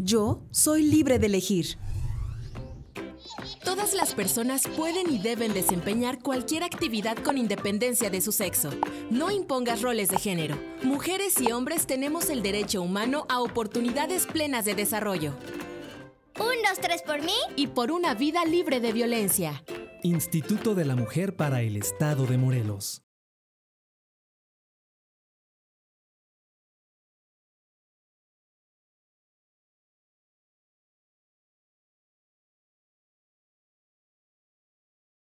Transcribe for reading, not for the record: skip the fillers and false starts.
Yo soy libre de elegir. Todas las personas pueden y deben desempeñar cualquier actividad con independencia de su sexo. No impongas roles de género. Mujeres y hombres tenemos el derecho humano a oportunidades plenas de desarrollo. 1, 2, 3 por mí. Y por una vida libre de violencia. Instituto de la Mujer para el Estado de Morelos.